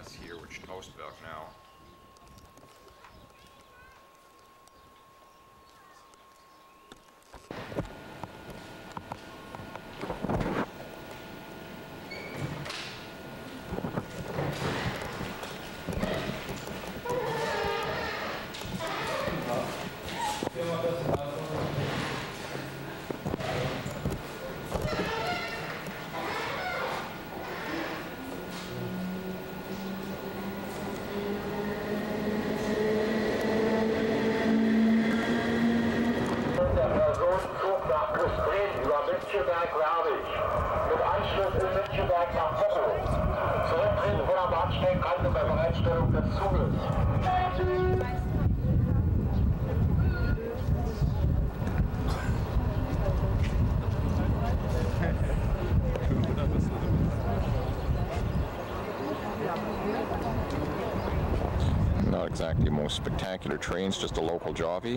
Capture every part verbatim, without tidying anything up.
That's here, which Hausberg now. Glaube ich. Mit Anschluss in Müncheberg nach Bochum. Zurücktreten von der Bahnsteigkante bei Bereitstellung des Zuges. Not exactly the most spectacular trains, just a local jovvy,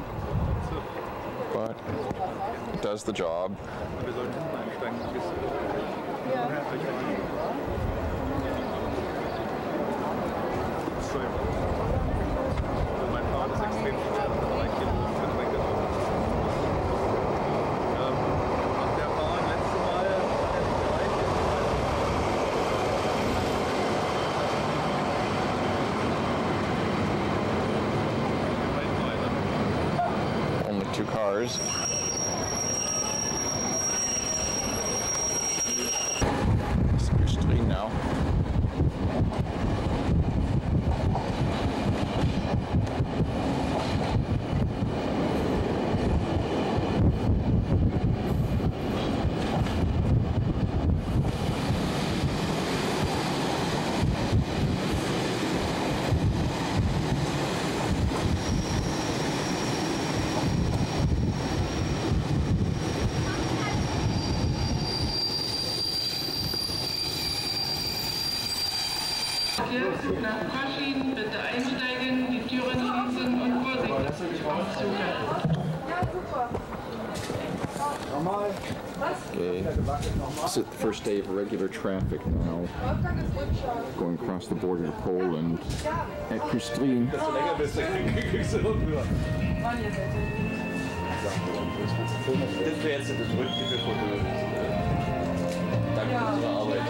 but it does the job. Only two cars. It's Kustrin now. Zug nach Kostrzyn, bitte einsteigen, die Türen schließen und vorsichtig vom Zug. Ja, super. Okay, this is the first day of regular traffic now, going across the border to Poland at Kustrin. Das wäre jetzt das Rückblick von Danke für unsere Arbeit.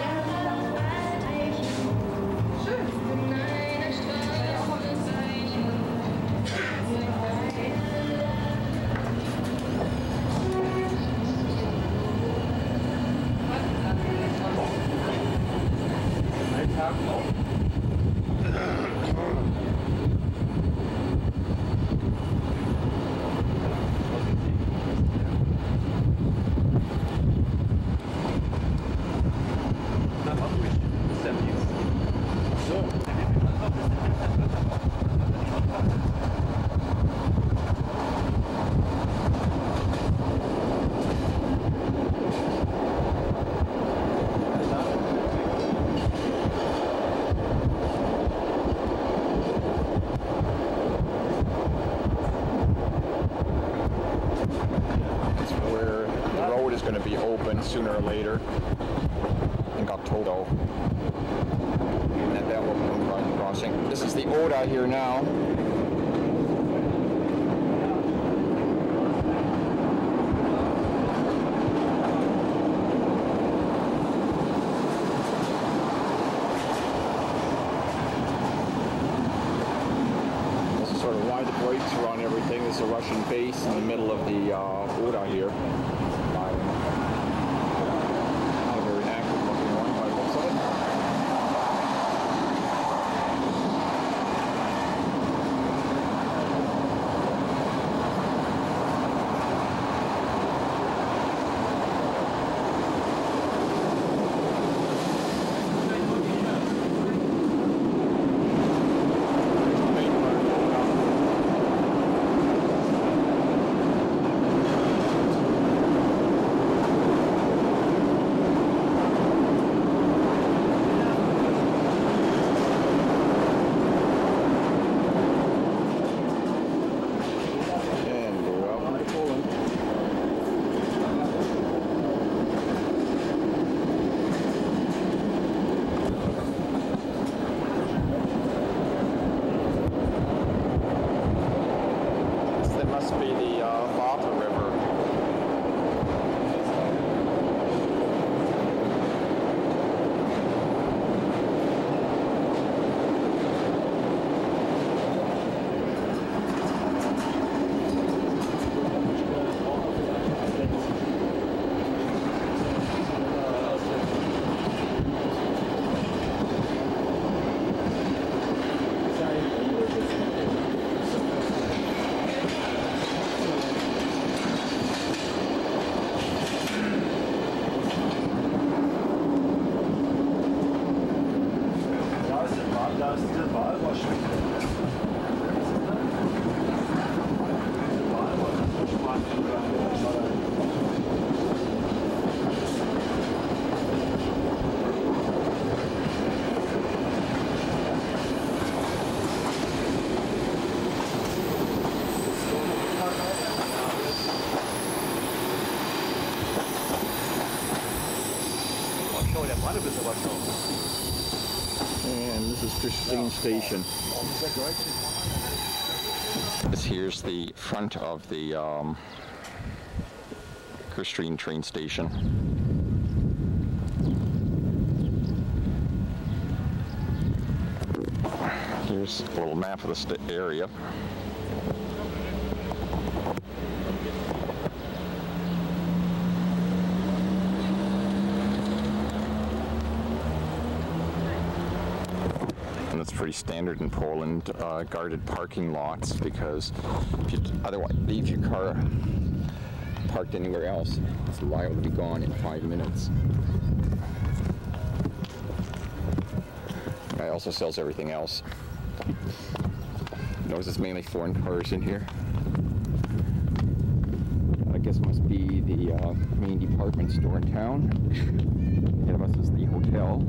Going to be open sooner or later. I think October. And that will be crossing. This is the Oda here now. This is sort of why the brakes are on everything. This is a Russian base in the middle of the uh, Oda here. Oh, der Brand ist aber schon. And this is Kustrin Station. This here's the front of the um, Kustrin train station. Here's a little map of the st area. And that's pretty standard in Poland, uh, guarded parking lots, because if you otherwise leave your car parked anywhere else, it's liable to be gone in five minutes. Guy also sells everything else. Notice it's mainly foreign cars in here. I guess it must be the uh, main department store in town. Ahead of us is the hotel.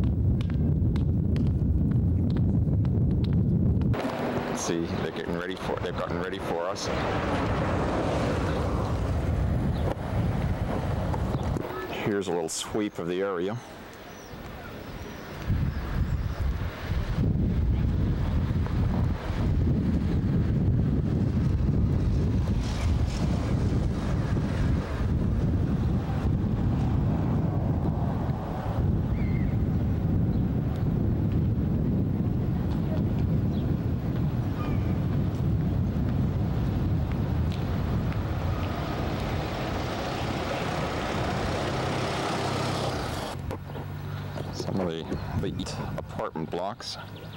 Let's see, they're getting ready for they've gotten ready for us. Here's a little sweep of the area. Some of the, the apartment blocks.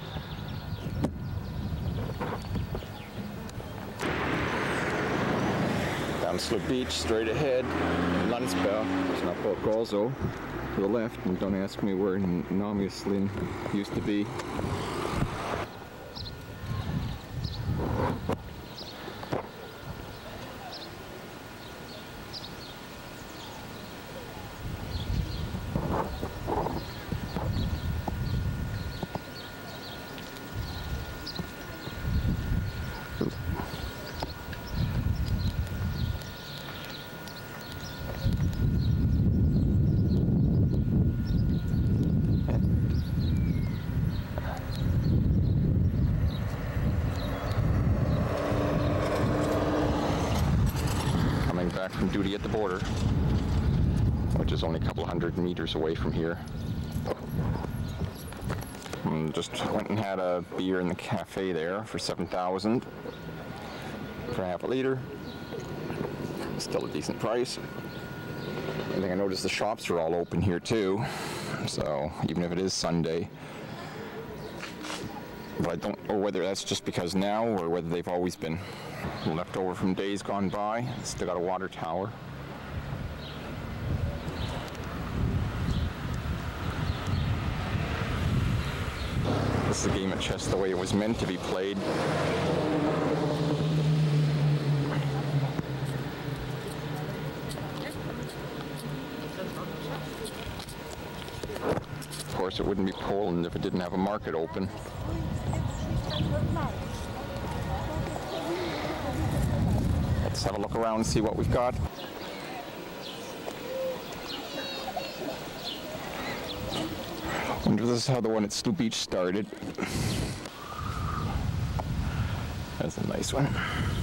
Down Sloop Beach, straight ahead, Landsberg. There's an airport also to the left, and don't ask me where Namiuslin used to be. Back from duty at the border, which is only a couple hundred meters away from here. And just went and had a beer in the cafe there for seven thousand for half a liter. Still a decent price. I think I noticed the shops are all open here too, so even if it is Sunday. But I don't know whether that's just because now or whether they've always been left over from days gone by. Still got a water tower. This is a game of chess the way it was meant to be played. Of course, it wouldn't be Poland if it didn't have a market open. Let's have a look around and see what we've got. I wonder if this is how the one at Sloop Beach started. That's a nice one.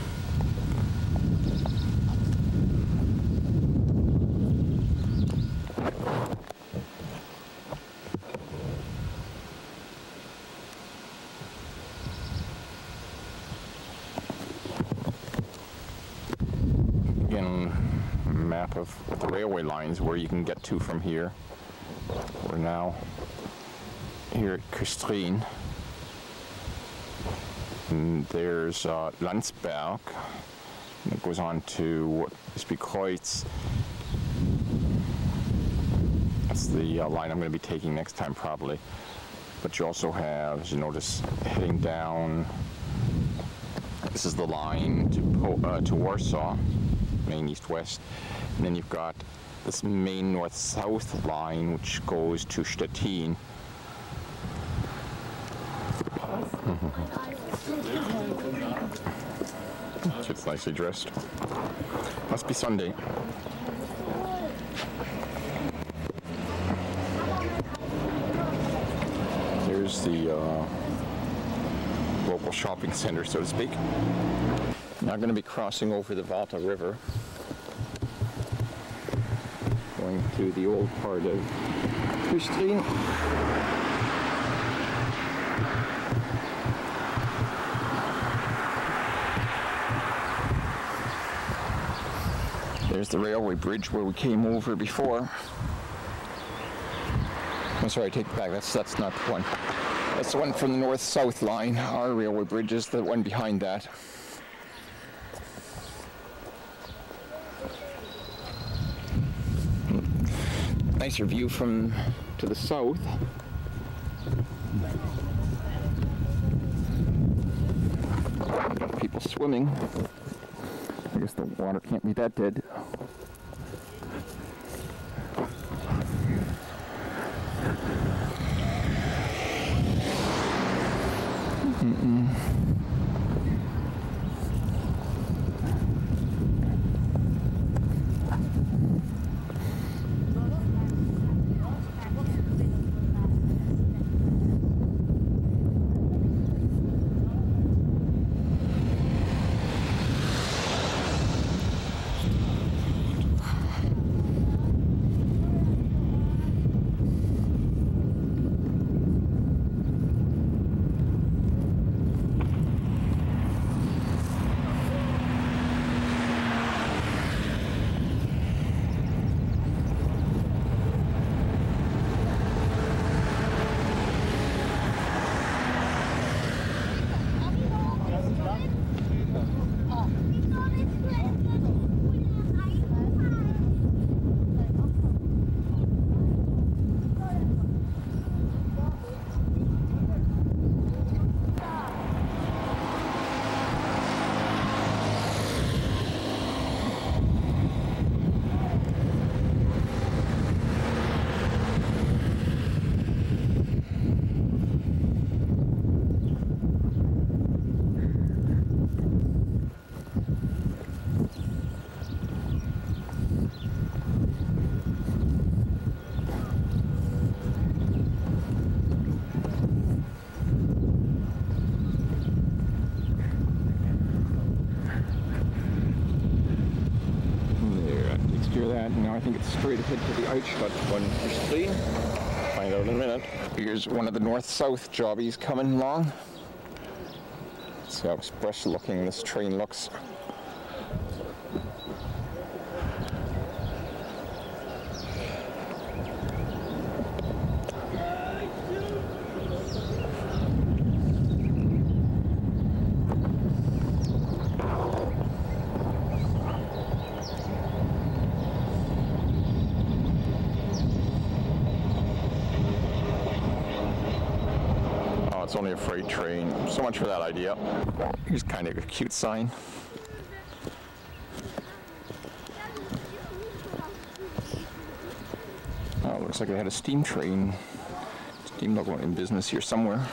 Map of the railway lines where you can get to from here. We're now here at Kostrin. And there's uh, Landsberg. And it goes on to what used to be Kreuz. That's the uh, line I'm going to be taking next time probably. But you also have, as you notice, heading down. This is the line to po uh, to Warsaw. Main east-west, and then you've got this main north-south line which goes to Stettin. Kid's nicely dressed. Must be Sunday. the uh, local shopping center, so to speak. Now I'm going to be crossing over the Valta River, going through the old part of Kustrin. There's the railway bridge where we came over before. I'm sorry, I take it back. That's that's not the one. That's the one from the north-south line. Our railway bridge is the one behind that. Nicer view from to the south. Got people swimming. I guess the water can't be that dead. Mm-mm. Now I think it's straight ahead to the Altstadt one. Find out in a minute. Here's one of the north-south jobbies coming along. See how express looking this train looks. It's only a freight train. So much for that idea. Here's kind of a cute sign. Oh, looks like they had a steam train. Steam loco in business here somewhere.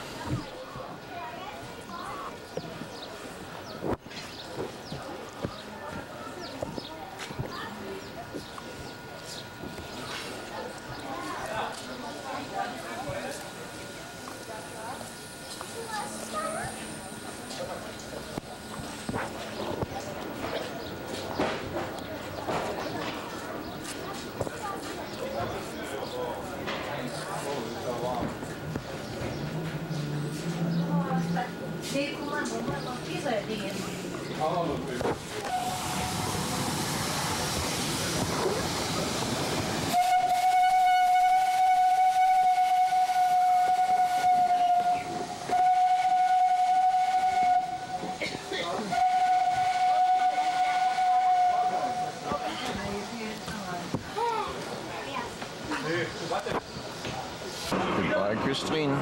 Goodbye, Kustrin.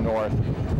north.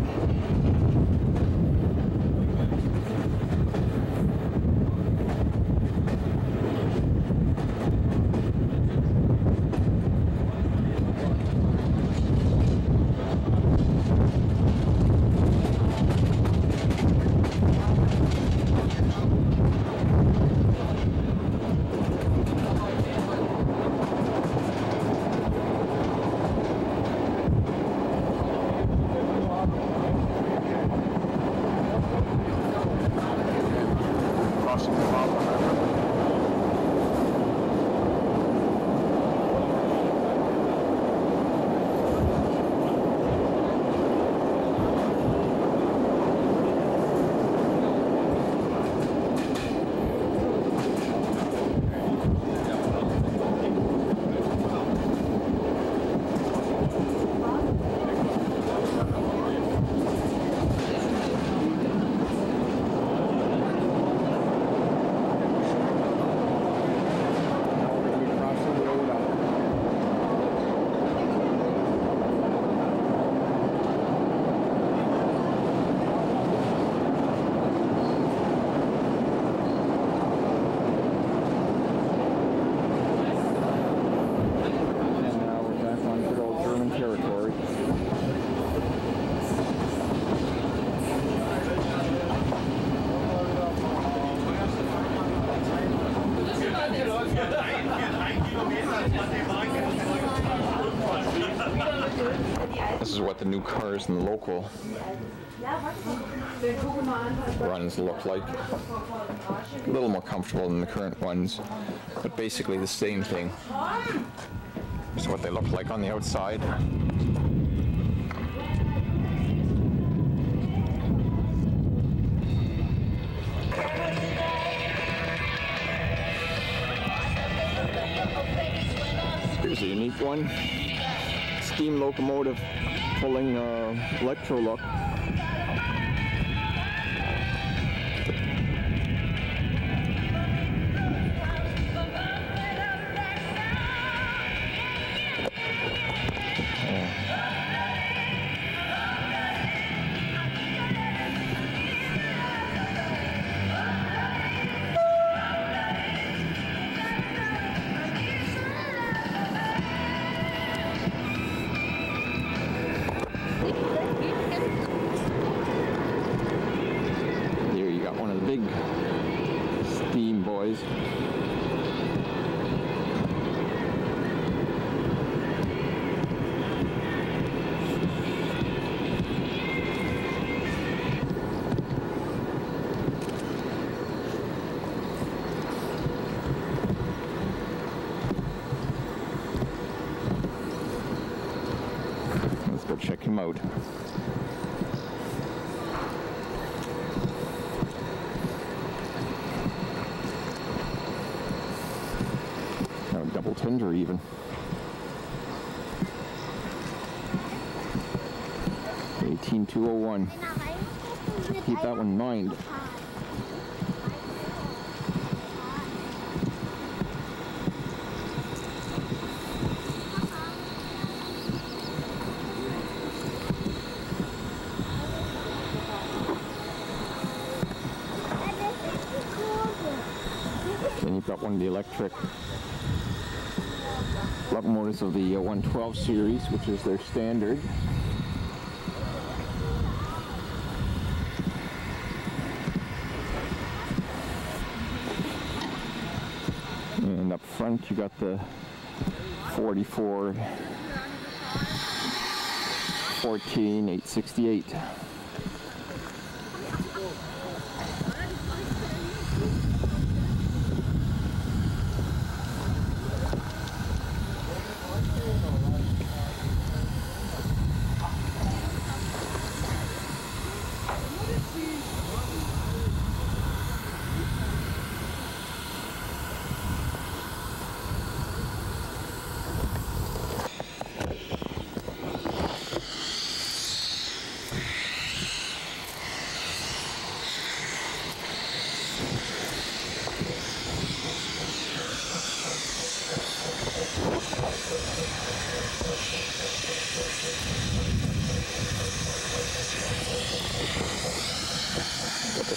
This is what the new cars in the local runs look like. A little more comfortable than the current ones, but basically the same thing. This is what they look like on the outside. Here's a unique one. Steam locomotive pulling uh, electro look. Big steam boys. Let's go check him out. Double tender even. eighteen two oh one. Keep that one in mind. Then you've got one of the electric locomotives of the uh, one twelve series, which is their standard. And up front you got the forty-four fourteen eight sixty-eight.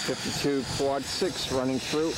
fifty-two quad six running through.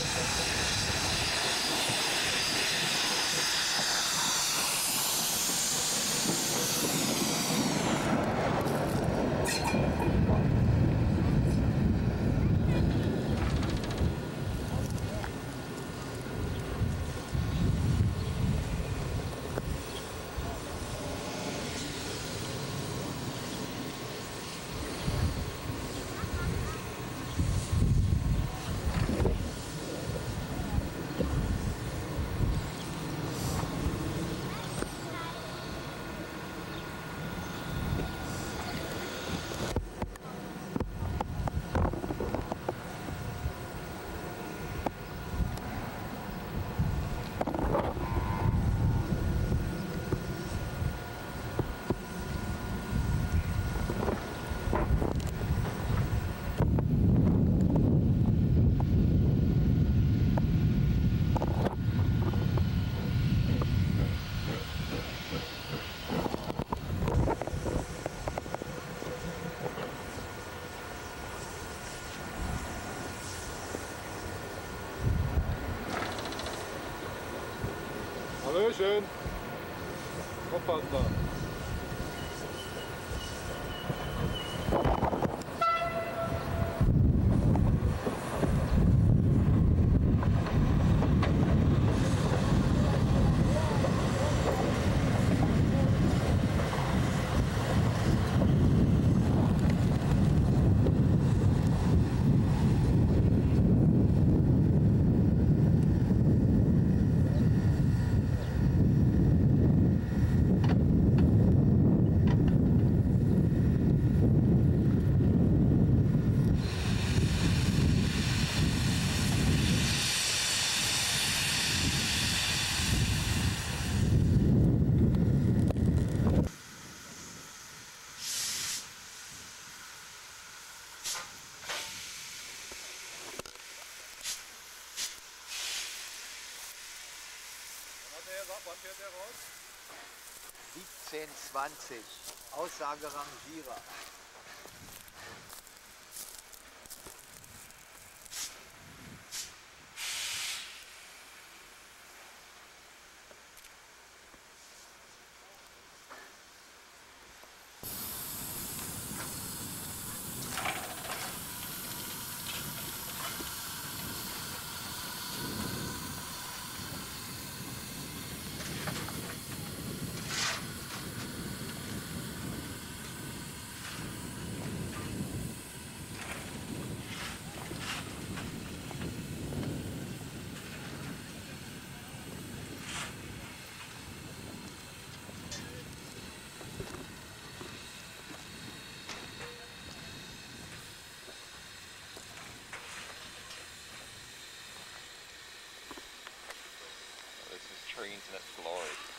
Hallöchen! Aufpassen da! Wann fährt der raus? siebzehn zwanzig, Aussage Rangierer. This is trains in its glory.